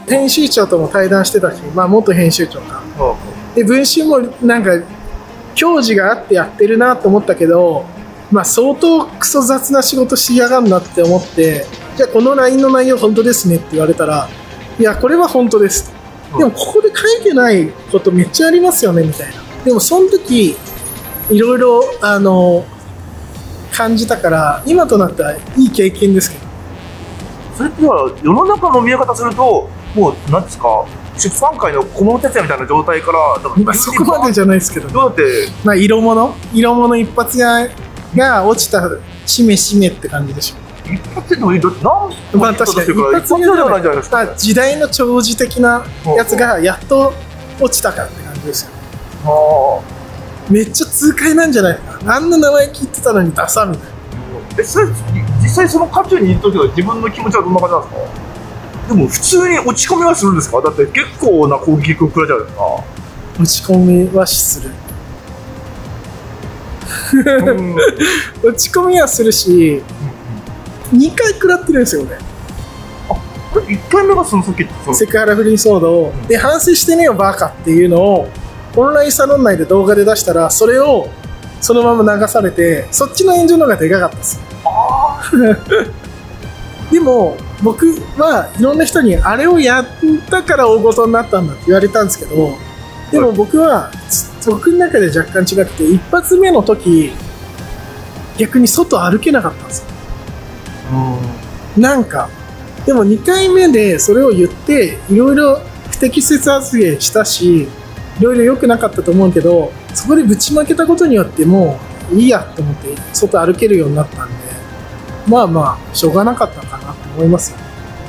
編集長とも対談してたし、まあ元編集長か。で、文春もなんか、矜持があってやってるなと思ったけど、まあ相当クソ雑な仕事しやがんなって思って、じゃあこの LINE の内容本当ですねって言われたら、いや、これは本当です。でもここで書いてないことめっちゃありますよねみたいな。でもその時、いろいろ、感じたから、今となったらいい経験ですけど。 それって世の中の見え方すると、もう、なんですか、出版界の小室哲哉みたいな状態から、 まあ、そこまでじゃないですけど、ね、 どうやって、 まあ、色物一発が落ちた、しめしめって感じでしょ。 一発でもいい、 まあ、確かに、一発じゃないじゃないですか。時代の長寿的なやつがやっと落ちたかって感じですよ。めっちゃ痛快なんじゃないかな。あんな名前聞いてたのにダサみたいな。 実際その渦中にいるときは自分の気持ちはどんな感じなんですか？でも普通に落ち込みはするんですか？だって結構な攻撃を食らっちゃうじゃないですか。 落ち込みはする。落ち込みはするし、2回食らってるんですよね。 あ、これ1回目がそのさっきセクハラ不倫騒動で、反省してねえよバカっていうのをオンラインサロン内で動画で出したら、それをそのまま流されて、そっちの炎上の方がでかかったです。でも僕はいろんな人にあれをやったから大ごとになったんだって言われたんですけど、でも僕の中で若干違くて、一発目の時逆に外歩けなかったんですよ。なんかでも2回目でそれを言っていろいろ不適切発言したし、いろいろ良くなかったと思うけど、そこでぶちまけたことによってもういいやと思って外歩けるようになったんで、まあまあしょうがなかったかなと思いますよ。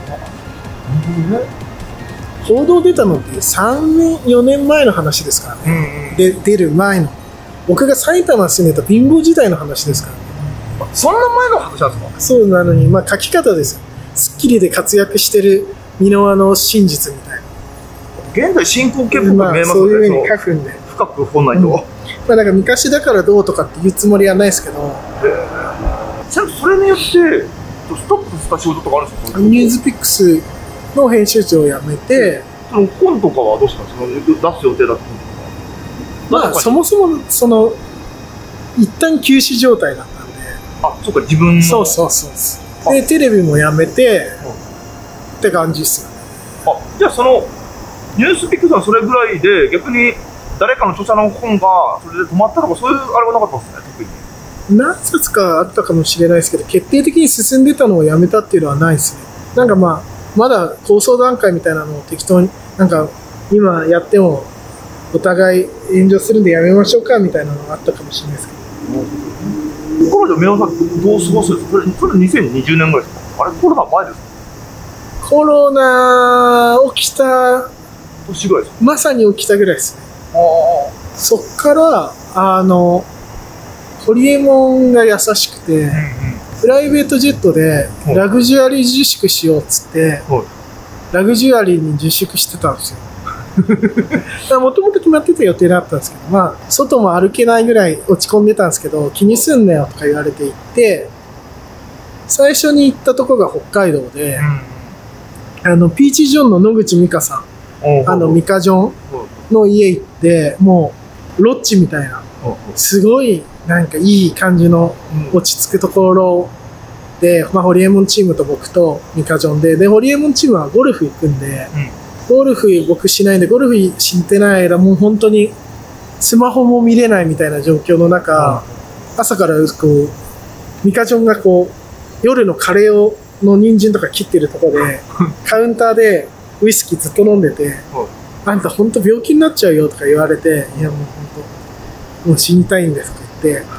報道出たのって3年4年前の話ですからね。で出る前の僕が埼玉住めた貧乏時代の話ですからね。 そんな前の話なんですか？ そうなのに、まあ書き方ですよ。スッキリで活躍してる箕輪の真実みたいな。 現在進行形っぽく見えますね。 そういうふうに書くんで。 深く掘んないと。 まあなんか昔だからどうとかっていうつもりはないですけど。 それによってストップした仕事とかあるんですか？ ニュースピックスの編集長を辞めて、 その本とかはどうしたんですか？出す予定だったんですか？ まあそもそもその一旦休止状態だったんで。 あ、そうか、自分の。 そうでテレビもやめて、って感じですよね。 あ、じゃあそのニュースピックスはそれぐらいで、逆に誰かの著者の本がそれで止まったとか、そういうあれはなかったですね、特に。 何冊かあったかもしれないですけど、決定的に進んでたのをやめたっていうのはないですね。なんかまあまだ構想段階みたいなのを適当になんか今やってもお互い炎上するんでやめましょうかみたいなのがあったかもしれないですけど。 コロナ皆さんどう過ごすんですか？それ2020年ぐらいですか？あれコロナ前ですか？ コロナ起きた年ぐらいですか？ まさに起きたぐらいですね。そっからホリエモンが優しくて、プライベートジェットでラグジュアリー自粛しようっつって、ラグジュアリーに自粛してたんですよ。もともと決まってた予定だったんですけど、まあ外も歩けないぐらい落ち込んでたんですけど、気にすんなよとか言われて行って、最初に行ったとこが北海道で、ピーチジョンの野口美香さん、ミカジョンの家行って、もうロッジみたいな、すごいなんかいい感じの落ち着くところで、まあ、ホリエモンチームと僕とミカジョンで、ホリエモンチームはゴルフ行くんで、ゴルフ僕しないんで、ゴルフしてない間、もう本当にスマホも見れないみたいな状況の中、朝からこう、ミカジョンがこう、夜のカレーの人参とか切ってるところで、カウンターでウイスキーずっと飲んでて、あんた本当病気になっちゃうよとか言われて、いやもう本当、もう死にたいんですって言って、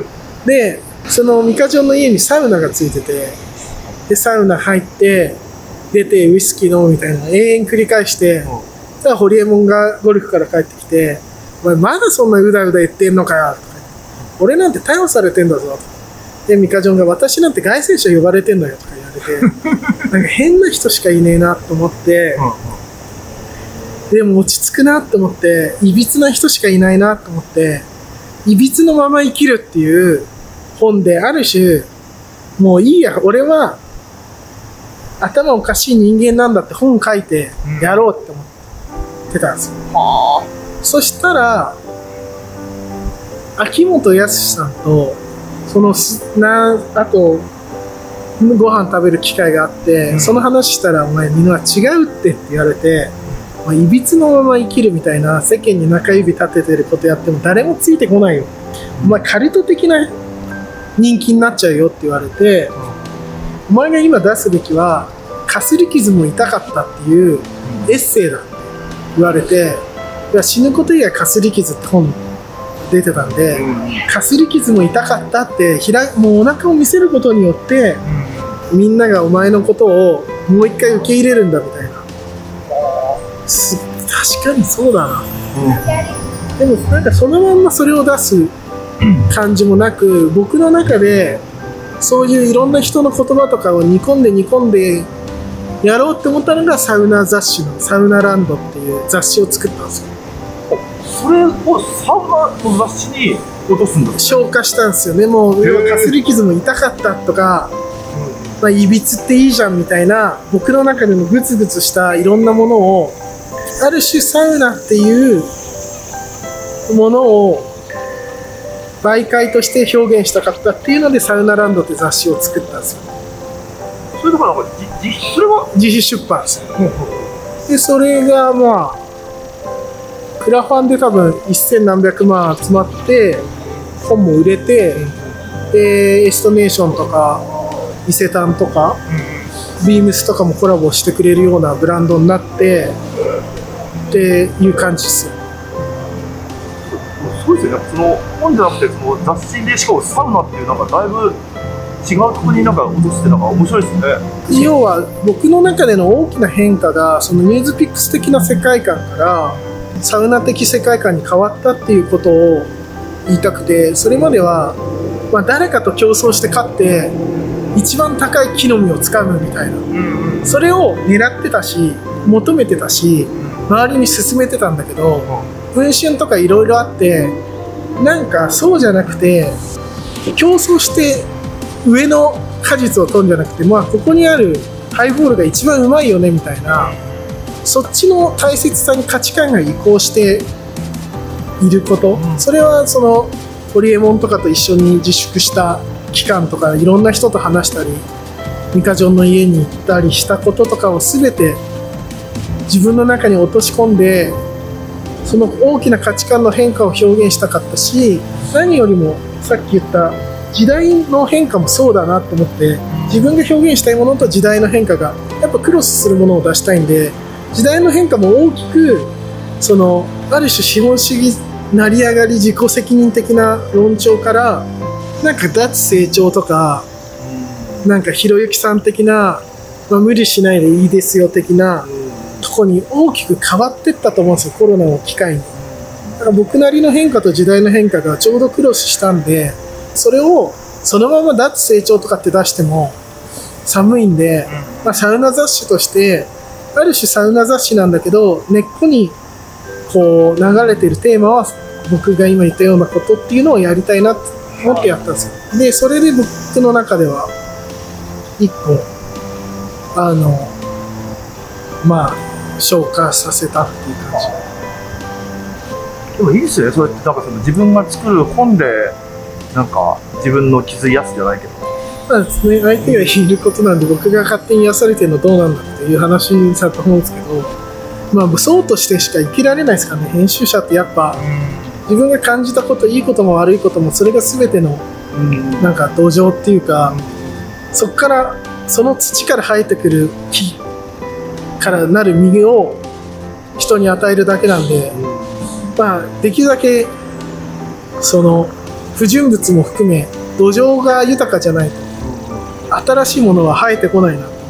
で、そのミカジョンの家にサウナがついてて、で、サウナ入って、出てウイスキー飲むみたいなのを永遠繰り返して、ただホリエモンがゴルフから帰ってきて、お前まだそんなうだうだ言ってんのかよとか、俺なんて逮捕されてんだぞと。で、ミカジョンが私なんて凱旋者呼ばれてんだよとか言われて、なんか変な人しかいねえなと思って、でも落ち着くなと思って、いびつな人しかいないなと思って、いびつのまま生きるっていう本で、ある種、もういいや、俺は頭おかしい人間なんだって本書いてやろうって思ってたんですよ。そしたら秋元康さんとあとご飯食べる機会があって、その話したら「お前みんな違うって」って言われて、いびつのまま生きるみたいな、世間に中指立ててることやっても誰もついてこないよ、お前カルト的な人気になっちゃうよって言われて、お前が今出すべきはかすり傷も痛かったっていうエッセイだって言われて、いや死ぬこと以外かすり傷って本出てたんで、かすり傷も痛かったってもうお腹を見せることによって、みんながお前のことをもう一回受け入れるんだみたいな。確かにそうだな、でもなんかそのまんまそれを出す感じもなく、僕の中でそういういろんな人の言葉とかを煮込んでやろうって思ったのがサウナ雑誌のサウナランドっていう雑誌を作ったんですよ。 それをサウナの雑誌に落とすんだ。 消化したんですよね。もうかすり傷も痛かったとか、いびつっていいじゃんみたいな、僕の中でのグツグツしたいろんなものを、ある種サウナっていうものを媒介として表現したかったっていうので、サウナランドって雑誌を作ったんですよ。 それだからそれは自費出版ですよ。でそれがクラファンで多分1000何百万集まって本も売れて、でエストネーションとか伊勢丹とか、ビームスとかもコラボしてくれるようなブランドになってっていう感じですよ。 そうですよね。その本じゃなくてその雑誌で、しかもサウナっていうなんかだいぶ違うところになんか落としてなんか面白いですね。 要は僕の中での大きな変化が、そのニュースピックス的な世界観からサウナ的世界観に変わったっていうことを言いたくて、それまでは、誰かと競争して勝って一番高い木の実をつかむみたいな、それを狙ってたし求めてたし周りに勧めてたんだけど、文春とかいろいろあって、なんかそうじゃなくて、競争して上の果実を取るんじゃなくて、ここにあるハイボールが一番うまいよねみたいな、そっちの大切さに価値観が移行していること、それはそのホリエモンとかと一緒に自粛した期間とか、いろんな人と話したりミカジョンの家に行ったりしたこととかを全て自分の中に落とし込んで、その大きな価値観の変化を表現したかったし、何よりもさっき言った時代の変化もそうだなと思って、自分が表現したいものと時代の変化がやっぱクロスするものを出したいんで、時代の変化も大きくある種資本主義成り上がり自己責任的な論調から、なんか脱成長とか、なんかひろゆきさん的な、無理しないでいいですよ的なとこに大きく変わっていったと思うんですよ、コロナを機会に。だから僕なりの変化と時代の変化がちょうどクロスしたんで、それをそのまま脱成長とかって出しても寒いんで、サウナ雑誌としてある種サウナ雑誌なんだけど、根っこにこう流れてるテーマは僕が今言ったようなことっていうのをやりたいなと思ってやったんですよ。でそれで僕の中では一個消化させたっていう感じ。 でもいいですよね、そうやってなんか自分が作る本でなんか自分の気づいやすじゃないけど、 そうですね、相手がいることなんで僕が勝手に癒されてるのどうなんだっていう話だと思うんですけど、そうとしてしか生きられないですからね。編集者ってやっぱ自分が感じたこと、いいことも悪いことも、それが全てのなんか土壌っていうか、そこからその土から生えてくる木からなる実を人に与えるだけなんで、できるだけその不純物も含め土壌が豊かじゃないと新しいものは生えてこないなと思う。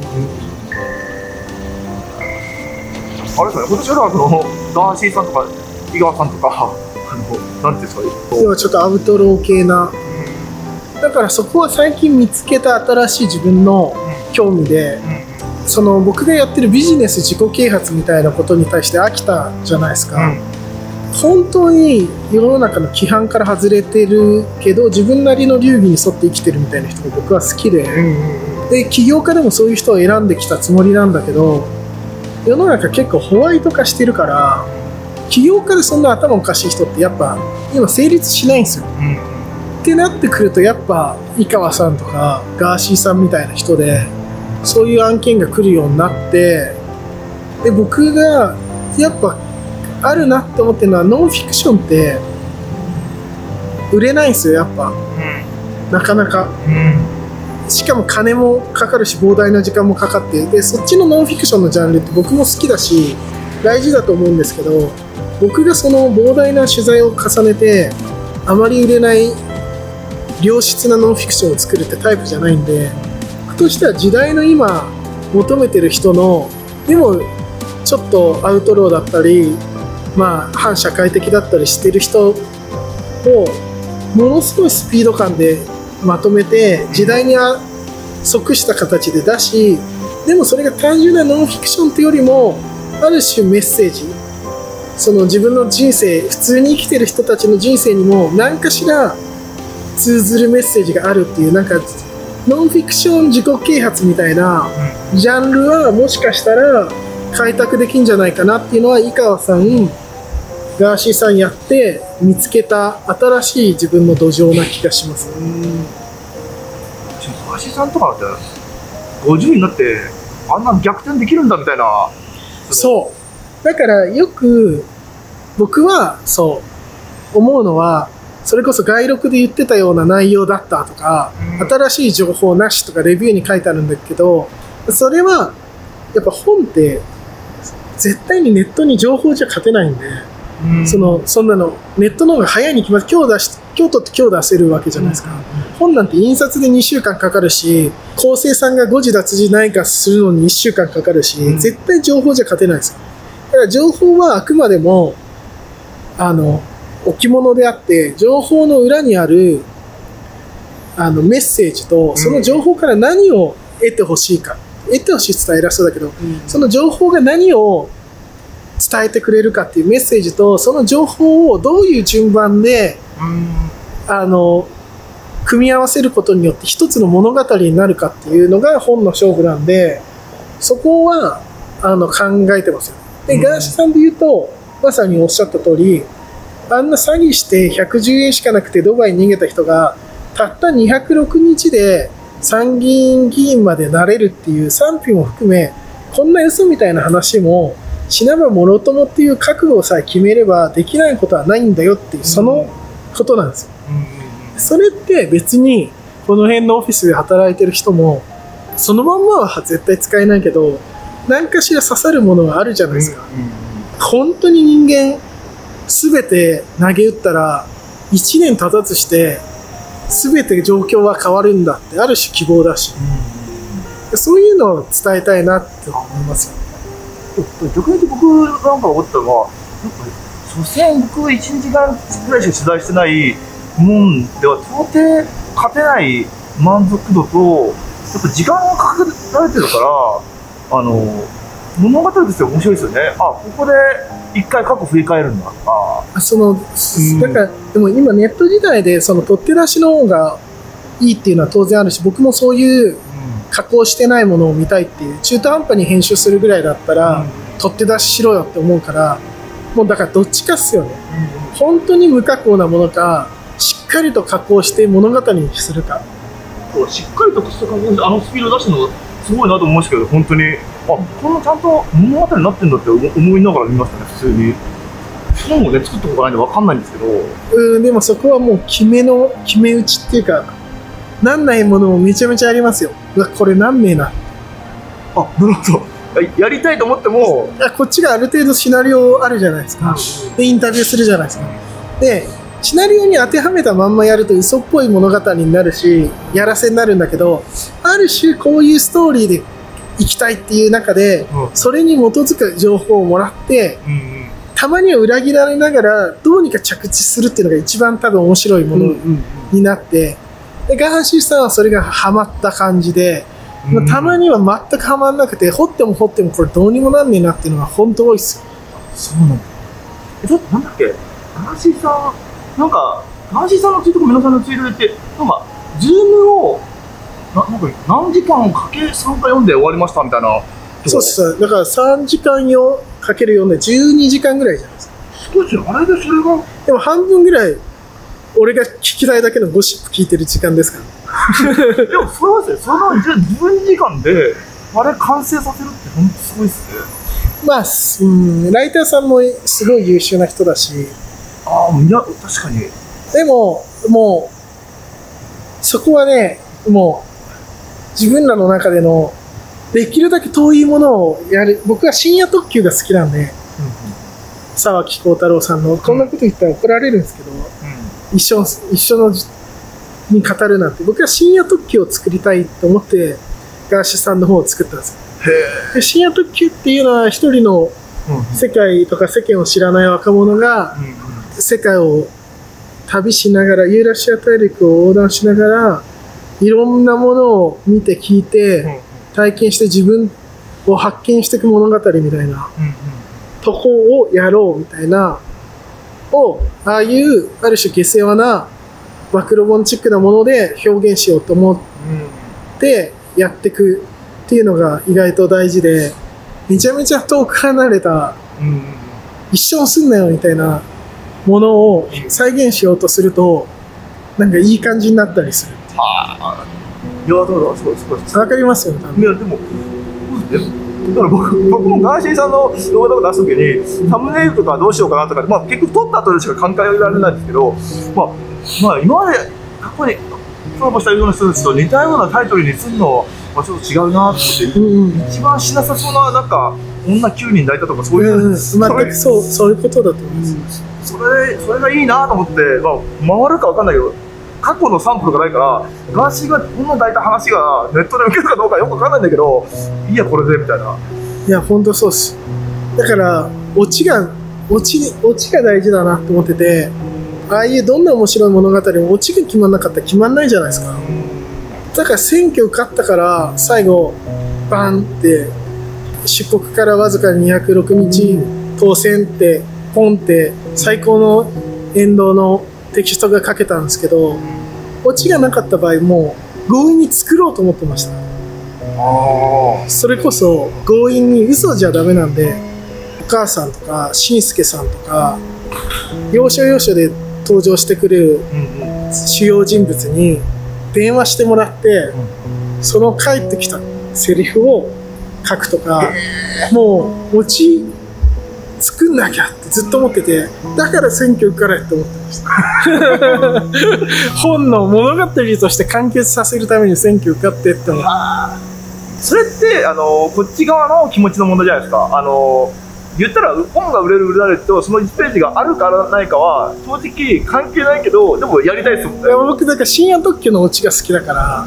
あれですね、今年はガーシーさんとか井川さんとかなんていうんですか、 要はちょっとアウトロー系な、だからそこは最近見つけた新しい自分の興味で、その僕がやってるビジネス自己啓発みたいなことに対して飽きたじゃないですか。本当に世の中の規範から外れてるけど自分なりの流儀に沿って生きてるみたいな人が僕は好きで、 で起業家でもそういう人を選んできたつもりなんだけど、世の中結構ホワイト化してるから、起業家でそんな頭おかしい人ってやっぱ今成立しないんですよ。ってなってくるとやっぱ井川さんとかガーシーさんみたいな人でそういう案件が来るようになって、で僕がやっぱあるなって思ってるのは、ノンフィクションって売れないんですよやっぱ、なかなか、しかも金もかかるし膨大な時間もかかって、でそっちのノンフィクションのジャンルって僕も好きだし大事だと思うんですけど、僕がその膨大な取材を重ねてあまり売れない良質なノンフィクションを作るってタイプじゃないんで、僕としては時代の今求めてる人の、でもちょっとアウトローだったり、まあ反社会的だったりしてる人をものすごいスピード感でまとめて時代に即した形で出し、でもそれが単純なノンフィクションというよりもある種メッセージ、その自分の人生、普通に生きてる人たちの人生にも何かしら通ずるメッセージがあるっていう、なんかノンフィクション自己啓発みたいなジャンルはもしかしたら開拓できんじゃないかなっていうのは、井川さんガーシーさんやって見つけた新しい自分の土壌な気がします。 ガーシーさんとかって50になってあんな逆転できるんだみたいな。 そうだからよく僕はそう思うのは、それこそ外録で言ってたような内容だったとか、新しい情報なしとかレビューに書いてあるんだけど、それはやっぱ本って絶対にネットに情報じゃ勝てないんで、そんなのネットの方が早いに決まって、今日取って今日出せるわけじゃないですか。本なんて印刷で2週間かかるし、構成さんが誤字脱字ないかするのに1週間かかるし、絶対情報じゃ勝てないですよ。だから情報はあくまでも置物であって、情報の裏にあるメッセージと、その情報から何を得てほしいか、得てほしいって言ったら偉そうだけど、その情報が何を伝えてくれるかっていうメッセージと、その情報をどういう順番で組み合わせることによって一つの物語になるかっていうのが本の勝負なんで、そこは考えてますよ。でガーシーさんで言うとまさにおっしゃった通り、あんな詐欺して110円しかなくてドバイに逃げた人がたった206日で参議院議員までなれるっていう賛否も含め、こんな嘘みたいな話も死なばもろともっていう覚悟さえ決めればできないことはないんだよっていう、そのことなんですよ。それって別にこの辺のオフィスで働いてる人もそのまんまは絶対使えないけど、何かしら刺さるものがあるじゃないですか。本当に人間全て投げ打ったら1年経たずして全て状況は変わるんだってある種希望だし、そういうのを伝えたいなって思いますよ。 逆に言うと僕なんか思ったのは、所詮僕1、2時間ぐらいしか取材してないもんでは到底勝てない満足度と、やっぱ時間がかけられてるから物語として面白いですよね。ここで一回過去振り返るんだとか。 だからでも今ネット時代でその取って出しの方がいいっていうのは当然あるし、僕もそういう加工してないものを見たいっていう、中途半端に編集するぐらいだったら取って出ししろよって思うから、もうだからどっちかっすよね。本当に無加工なものか、しっかりと加工して物語にするか。 しっかりとした加工でスピード出してるのがすごいなと思いましたけど、本当にこんなちゃんと物語になってるんだって思いながら見ましたね。普通に本をね作ったことないんで分かんないんですけど、でもそこはもう決め打ちっていうか、なんないものもめちゃめちゃありますよ。これなんねえな。 なるほど。やりたいと思っても、 こっちがある程度シナリオあるじゃないですか。でインタビューするじゃないですか。でシナリオに当てはめたまんまやると嘘っぽい物語になるし、やらせになるんだけど、ある種こういうストーリーで行きたいっていう中で、それに基づく情報をもらって、たまには裏切られながらどうにか着地するっていうのが一番多分面白いものになって、でガーシーさんはそれがハマった感じで、たまには全くハマんなくて、掘っても掘ってもこれどうにもなんねえなっていうのが本当多いっすよ。 そうなんだ。なんだっけ、ガーシーさん、なんかガーシーさんのツイートと皆さんのツイートで言って、なんかズームをなんか何時間かけ3回読んで終わりましたみたいな。 そうっす。だから3時間かける4で12時間ぐらいじゃないですか。 すごいですよ。あれでそれが。 でも半分ぐらい、俺が聞きたいだけのゴシップ聞いてる時間ですから。 でもそれはですね、その12時間で、あれ完成させるって本当すごいですね。 まあ、ライターさんもすごい優秀な人だし。 ああ、いや、確かに。 でも、もう、そこはね、もう、自分らの中での、できるだけ遠いものをやる。僕は深夜特急が好きなんで、沢木耕太郎さんの、こんなこと言ったら怒られるんですけど、一緒のに語るなんて、僕は深夜特急を作りたいと思って、ガーシーさんの方を作ったんですよ。で深夜特急っていうのは、一人の世界とか世間を知らない若者が、世界を旅しながら、ユーラシア大陸を横断しながら、いろんなものを見て聞いて、体験して自分を発見していく物語みたいな、とこをやろうみたいな、ああいうある種下世話な暴露本チックなもので表現しようと思ってやっていくっていうのが意外と大事で、めちゃめちゃ遠く離れた、一生すんなよみたいなものを再現しようとすると、なんかいい感じになったりする。 いや、だからすごい。 わかりますよね。 いや、でも、だから僕もガーシーさんの動画とか出すときに、サムネイルとかどうしようかなとか、結局撮った後でしか考えられないんですけど、今まで過去にコラボしたような人たちと似たようなタイトルにするのはちょっと違うなと思って、一番しなさそうな、なんか、女9人抱いたとか、そういう、 全くそういうことだと思います。 それがいいなと思って、回るかわかんないけど、過去のサンプルがないから、ガーシーがこんな抱いた話がネットで受けるかどうかよくわかんないんだけど、いいや、これでみたいな。 いや、本当そうっす。だから、オチが大事だなと思ってて、ああいうどんな面白い物語もオチが決まんなかったら決まんないじゃないですか。だから選挙受かったから、最後、バンって、出国からわずか206日当選って、ポンって、最高の沿道のテキストが書けたんですけど、オチがなかった場合も強引に作ろうと思ってました。それこそ強引に嘘じゃダメなんで、お母さんとかしんすけさんとか要所要所で登場してくれる主要人物に電話してもらって、その帰ってきたセリフを書くとか、もうオチ作んなきゃってずっと思ってて、だから選挙受かれって思ってました本の物語として完結させるために選挙受かってって思って。 それってこっち側の気持ちの問題じゃないですか。言ったら本が売れる売れないとその1ページがあるかないかは正直関係ないけど、でもやりたいですもんね。 僕だから深夜特急のオチが好きだから、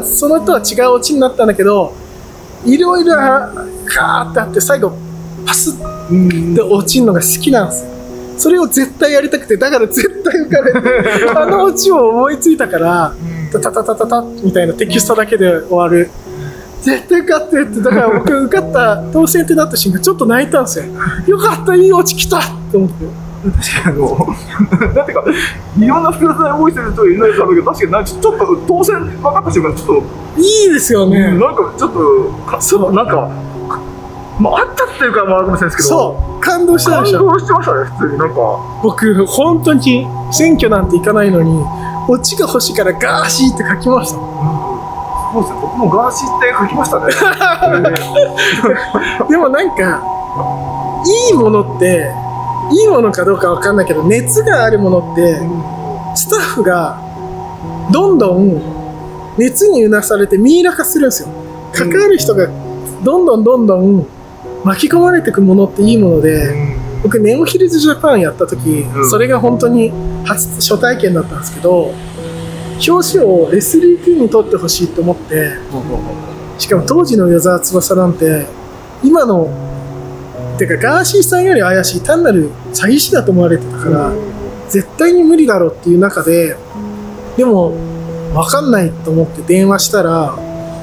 そのとは違うオチになったんだけど、いろいろガーってあって最後パスって落ちるのが好きなんですよ。それを絶対やりたくて、だから絶対受かれてあのオチを思いついたから、タタタタタタみたいなテキストだけで終わる。絶対受かってって、だから僕受かった当選ってなった瞬間ちょっと泣いたんですよ。よかった、いいオチ来たって思って。 確かにだってか、いろんな複雑な思いしてる人いないだろうけど、確かにちょっと当選分かった瞬間ちょっといいですよね。 なんかちょっとなんかあったっていうかあるかもしれないですけど、 そう感動したでしょ。 感動してましたね、普通に。なんか僕本当に選挙なんて行かないのにオチが欲しいからガーシーって書きました。 そうですね、僕もガーシーって書きましたねでもなんかいいものっていいものかどうかわかんないけど、熱があるものってスタッフがどんどん熱にうなされてミイラ化するんですよ。関わる人がどんどん巻き込まれていくものっていいもので、僕ネオヒルズジャパンやった時、それが本当に初体験だったんですけど、表紙をレスリー・キーに撮ってほしいと思って、しかも当時の与沢翼なんて今のてかガーシーさんより怪しい単なる詐欺師だと思われてたから、絶対に無理だろうっていう中で、でも分かんないと思って電話したら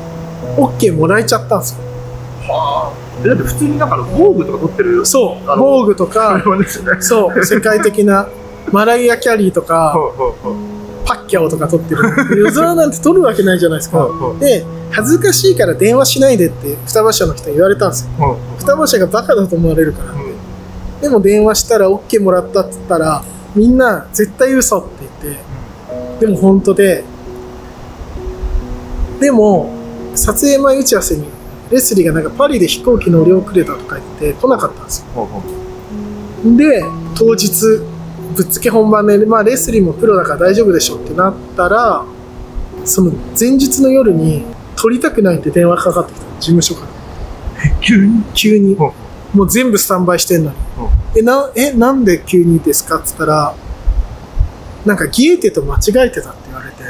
OK もらえちゃったんですよ。 だって普通になんか防具とか撮ってる、 そう防具とかそう世界的なマライア・キャリーとかパッキャオとか撮ってる。夜空なんて撮るわけないじゃないですか。で、恥ずかしいから電話しないでって双葉社の人に言われたんですよ。双葉社がバカだと思われるからって。でも電話したら OK もらったって言ったら、みんな絶対嘘って言って、でも本当で、でも撮影前打ち合わせにレスリーがなんかパリで飛行機乗り遅れたとか言って来なかったんですよ。で、当日ぶっつけ本番で、まあ、レスリーもプロだから大丈夫でしょってなったら、その前日の夜に撮りたくないって電話かかってきた、事務所から。急にもう全部スタンバイしてんのに、なんで急にですかって言ったら、なんかギエテと間違えてたって言われて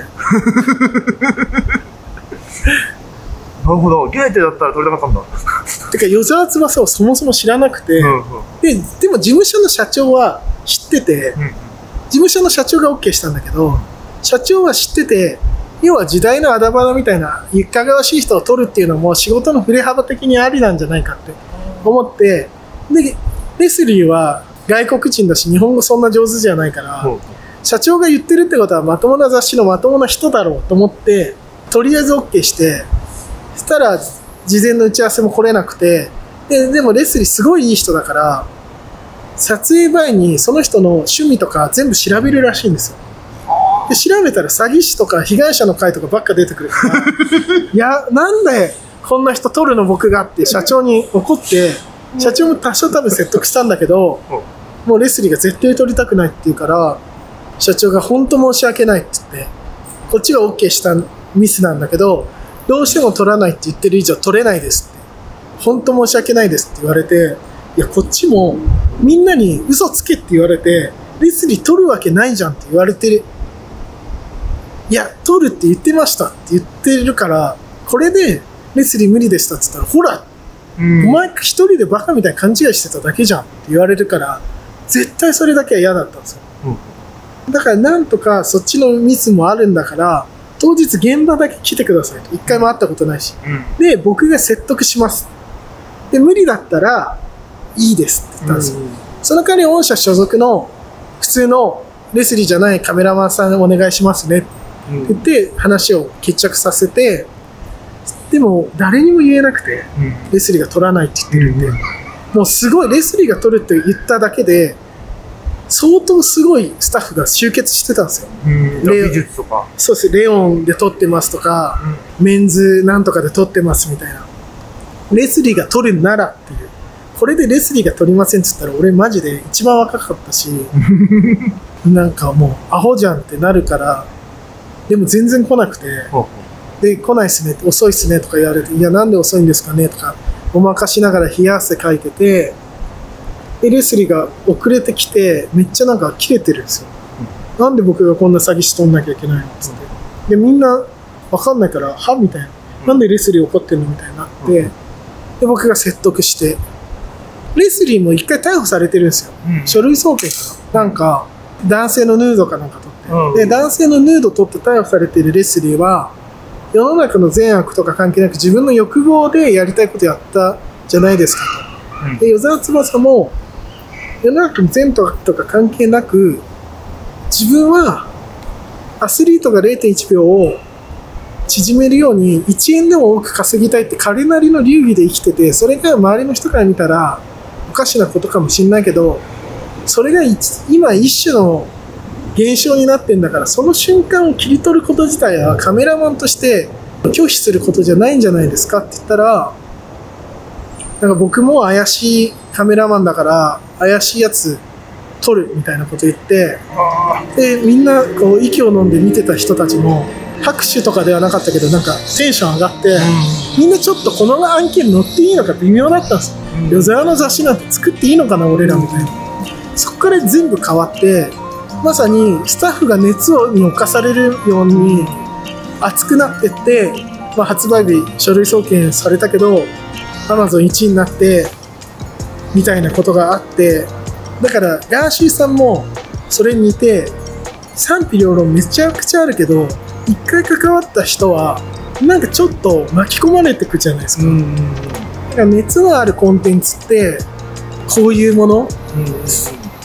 なるほど、ギエテだったら撮りたかったんだてか与沢翼をそもそも知らなくて、でも事務所の社長は知ってて、事務所の社長が OK したんだけど、社長は知ってて、要は時代のあだ花みたいないかがわしい人を取るっていうのも仕事の振れ幅的にありなんじゃないかって思って、でレスリーは外国人だし日本語そんな上手じゃないから、社長が言ってるってことはまともな雑誌のまともな人だろうと思って、とりあえず OK して、そしたら事前の打ち合わせも来れなくて、でもレスリーすごいいい人だから、撮影前にその人の趣味とか全部調べるらしいんですよ。で調べたら詐欺師とか被害者の会とかばっか出てくるからいや、なんでこんな人撮るの僕がって社長に怒って、社長も多少多分説得したんだけど、もうレスリーが絶対撮りたくないって言うから、社長が本当申し訳ないって言って、こっちが OK したミスなんだけど、どうしても撮らないって言ってる以上撮れないですって、本当申し訳ないですって言われて、いやこっちもみんなに嘘つけって言われて、レスリー撮るわけないじゃんって言われてる。いや撮るって言ってましたって言ってるから、これでレスリー無理でしたって言ったら、ほら、お前一人でバカみたいに勘違いしてただけじゃんって言われるから、絶対それだけは嫌だったんですよ。だからなんとかそっちのミスもあるんだから、当日現場だけ来てくださいと。一回も会ったことないし、で僕が説得します。で無理だったらいいですって言ったんですよ。その代わり御社所属の普通のレスリーじゃないカメラマンさんお願いしますねって言って話を決着させて、でも誰にも言えなくて、レスリーが取らないって言ってるんで、もうすごいレスリーが取るって言っただけで相当すごいスタッフが集結してたんですよ。 技術とか、 そうです、レオンで撮ってますとか、メンズなんとかで撮ってますみたいな。レスリーが撮るならっていう、これでレスリーが撮りませんって言ったら俺マジで一番若かったしなんかもうアホじゃんってなるから、でも全然来なくて、で来ないっすねって、遅いっすねとか言われて、いやなんで遅いんですかねとかごまかしながら冷や汗かいてて、でレスリーが遅れてきてめっちゃなんかキレてるんですよ。なんで僕がこんな詐欺師取んなきゃいけないのっつって、でみんなわかんないからはみたいな、なんでレスリー怒ってんのみたいになって、で僕が説得して、レスリーも一回逮捕されてるんですよ、書類送検かな、なんか男性のヌードかなんか撮って、で男性のヌード撮って逮捕されているレスリーは世の中の善悪とか関係なく自分の欲望でやりたいことやったじゃないですかと。で与沢翼も世の中の善とか関係なく、自分はアスリートが 0.1 秒を縮めるように1円でも多く稼ぎたいって彼なりの流儀で生きてて、それが周りの人から見たらおかしなことかもしれないけど、それが今一種の現象になってんだから、その瞬間を切り取ること自体はカメラマンとして拒否することじゃないんじゃないですかって言ったら、なんか僕も怪しいカメラマンだから怪しいやつ撮るみたいなこと言って、でみんなこう息を飲んで見てた人たちも拍手とかではなかったけどなんかテンション上がって、みんなちょっとこの案件乗っていいのか微妙だったんですよ。夜空の雑誌なんて作っていいのかな俺らみたいな。そこから全部変わって、まさにスタッフが熱に侵されるように熱くなってって、まあ、発売日書類送検されたけどAmazon 1位になってみたいなことがあって、だからガーシーさんもそれに似て賛否両論めちゃくちゃあるけど、一回関わった人はなんかちょっと巻き込まれてくじゃないですか。だから熱のあるコンテンツってこういうもの、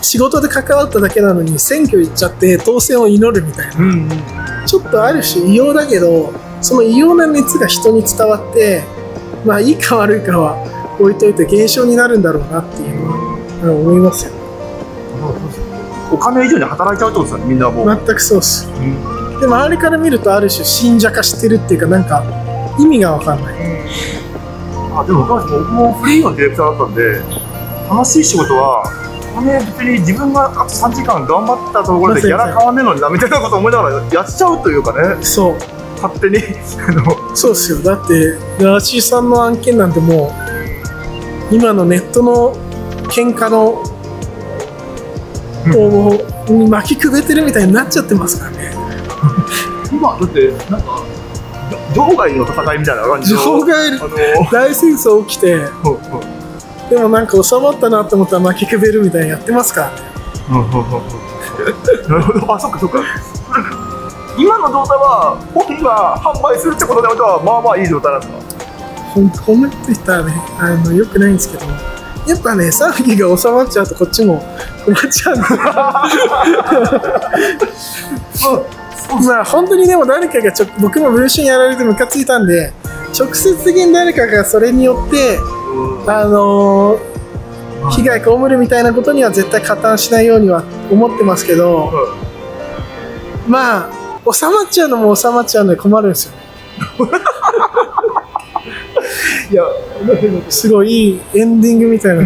仕事で関わっただけなのに選挙行っちゃって当選を祈るみたいな、ちょっとある種異様だけど、その異様な熱が人に伝わって、まあいいか悪いかは置いといて現象になるんだろうなっていうのは思いますよ。 お金以上に働いちゃうってことですよね、みんなもう。 全くそうっす。で周りから見るとある種信者化してるっていうか、なんか意味が分かんない。 あ、でも僕もフリーのディレクターだったんで、楽しい仕事は別に自分があと3時間頑張ったところでギャラ変わんねえのになみたいなことを思いながらやっちゃうというかね。 そう、 勝手にそうっすよ。だってガーシーさんの案件なんてもう今のネットの喧嘩のもう巻きくべてるみたいになっちゃってますからね。 今だってなんか場外の戦いみたいな感じの場外大戦争起きて、でもなんか収まったなと思ったら巻きくべるみたいにやってますからね。 なるほど。あ、そっかそっか。今の状態は本が販売するってことではまあまあいい状態なんですか？ こんなこと言ったらね、よくないんですけど、やっぱね、騒ぎが収まっちゃうとこっちも困っちゃうんでまあ本当にでも誰かが僕も文春やられてムカついたんで、直接的に誰かがそれによって被害被るみたいなことには絶対加担しないようには思ってますけど、まあ収まっちゃうのも収まっちゃうので困るんですよね。いや、すごいいいエンディングみたいな。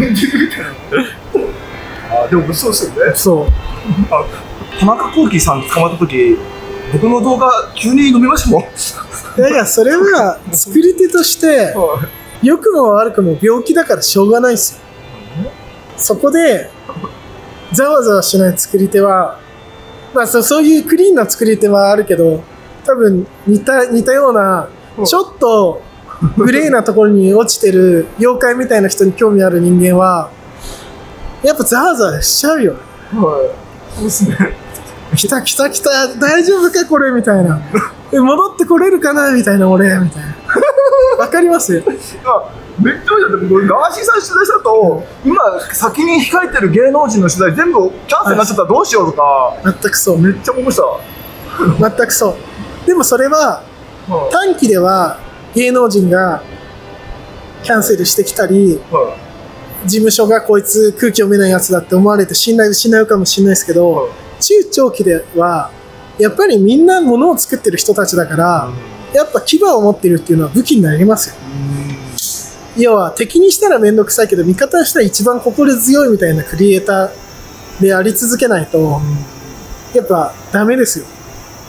あ、でもそうですよね。 そう。 田中聖さん捕まった時、僕の動画急に伸びましたもん。 いやそれは作り手として良くも悪くも病気だからしょうがないですよ。そこでざわざわしない作り手は、まあそういうクリーンな作り手はあるけど、多分似たようなちょっとグレーなところに落ちてる妖怪みたいな人に興味ある人間はやっぱざわざわしちゃうよ。 そうですね。 来た大丈夫かこれみたいな、戻ってこれるかなみたいな、俺みたいな。わかりますよ。 めっちゃいいじゃん。僕ガーシーさん取材したと、今先に控えてる芸能人の取材全部キャンセルになっちゃったらどうしようとか、 全くそう。 めっちゃ思いました。 全くそう。でもそれは短期では芸能人がキャンセルしてきたり、事務所がこいつ空気読めないやつだって思われて信頼失うかもしれないですけど、中長期ではやっぱりみんな物を作ってる人たちだから、やっぱ牙を持ってるっていうのは武器になりますよ。要は敵にしたら面倒くさいけど味方にしたら一番心強いみたいなクリエイターであり続けないとやっぱダメですよ。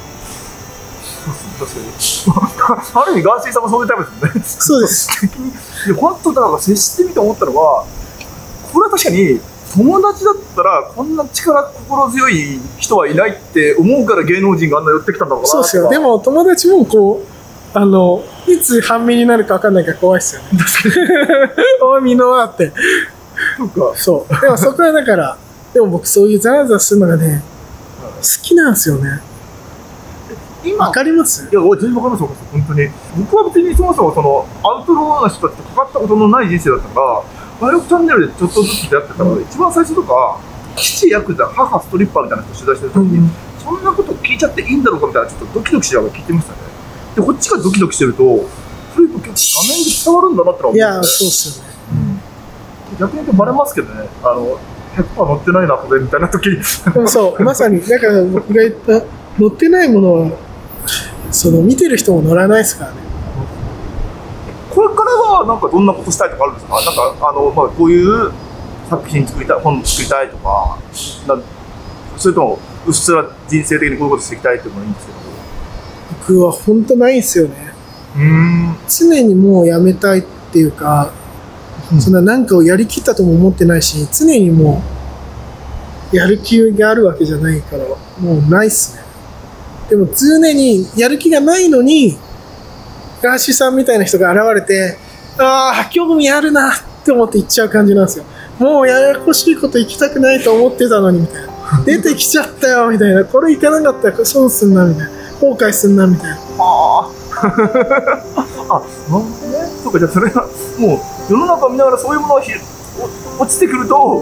確かに。ある意味ガーシーさんもそういうタイプですね。 そうです。 いや本当だから接してみて思ったのは、これは確かに友達だったらこんな心強い人はいないって思うから芸能人があんな寄ってきたんだろうな。 そうですよ。でも友達もこういつ半身になるか分かんないから怖いですよね。おいみのはって。そう。でもそこはだからでも僕そういうザーザーするのがね好きなんですよね。わかります？ いや、全然わかります、本当に。僕は別にそもそもアウトローな人たちと関わったことのない人生だったから、バイロクチャンネルでちょっとずつ出会ってたから、一番最初とか、父ヤクザ、母ストリッパーみたいな人取材してる時に、そんなこと聞いちゃっていいんだろうかみたいな、ちょっとドキドキしながら聞いてましたね。で、こっちがドキドキしてると、それ結構画面で伝わるんだなってのは思って。 いや、そうっすよね。 逆に言うとバレますけどね、100% 乗ってないな、これみたいな時に。 そう、まさに、だから僕が言った乗ってないものは見てる人も乗らないですからね。 これからはなんかどんなことしたいとかあるんですか？なんかこういう作品作りたい、本作りたいとか、それともうっすら人生的にこういうことしていきたいっていうのがいいんですけど。 僕は本当ないんですよね。常にもうやめたいっていうか、そんな何かをやりきったとも思ってないし、常にもうやる気があるわけじゃないからもうないっすね。でも常にやる気がないのにガーシーさんみたいな人が現れて、ああ興味あるなって思って行っちゃう感じなんですよ。もうややこしいこと行きたくないと思ってたのにみたいな、出てきちゃったよみたいな、これ行かなかったら損すんなみたいな、後悔すんなみたいな。あなるほどね。そうか、じゃあそれはもう世の中を見ながらそういうものが落ちてくるとちょっ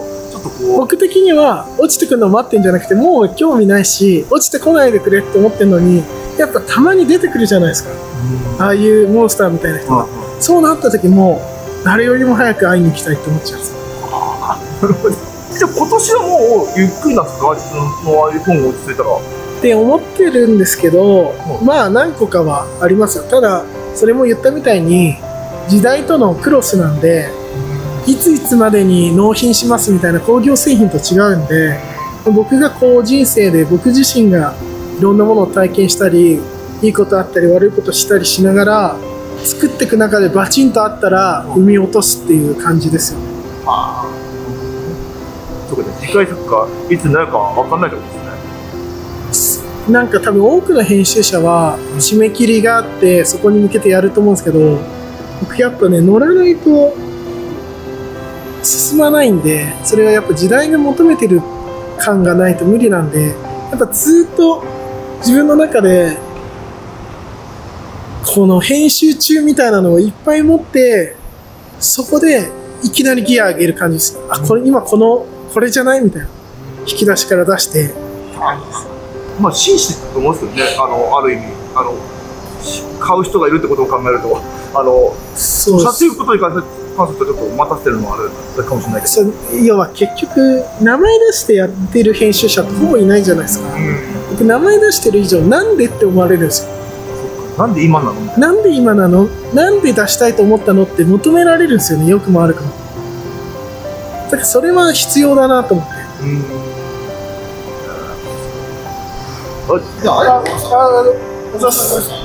とこう。 僕的には落ちてくるのを待ってんじゃなくて、もう興味ないし落ちてこないでくれって思ってるのに、やっぱたまに出てくるじゃないですか、ああいうモンスターみたいな人が。そうなった時も誰よりも早く会いに行きたいって思っちゃうんですよ。 なるほど。じゃあ今年はもうゆっくりなんですか、iPhone が落ち着いたら。 って思ってるんですけど、まあ何個かはありますよ。ただそれも言ったみたいに時代とのクロスなんで、いついつまでに納品しますみたいな工業製品と違うんで、僕がこう人生で僕自身がいろんなものを体験したり、いいことあったり悪いことしたりしながら作っていく中でバチンとあったら生み落とすっていう感じですよね。 ああ、そうか、次回作がいつになるか分かんないってことですね。 なんか多分多くの編集者は締め切りがあってそこに向けてやると思うんですけど、僕やっぱね乗らないと進まないんで、それはやっぱ時代が求めてる感がないと無理なんで、やっぱずっと自分の中でこの編集中みたいなのをいっぱい持って、そこでいきなりギア上げる感じです。あ、これ今これじゃないみたいな引き出しから出して、 まあ紳士だと思うんですけどね、ある意味買う人がいるってことを考えると、 そう撮影ことに関してちょっと待たせてるのはあるかもしれないけど、 要は結局名前出してやってる編集者ってほぼいないじゃないですか。僕名前出してる以上なんでって思われるんですよ。 なんで今なの？ なんで今なの？なんで出したいと思ったのって求められるんですよね、良くも悪くも。だからそれは必要だなと思って。じゃあ、お疲れ様です。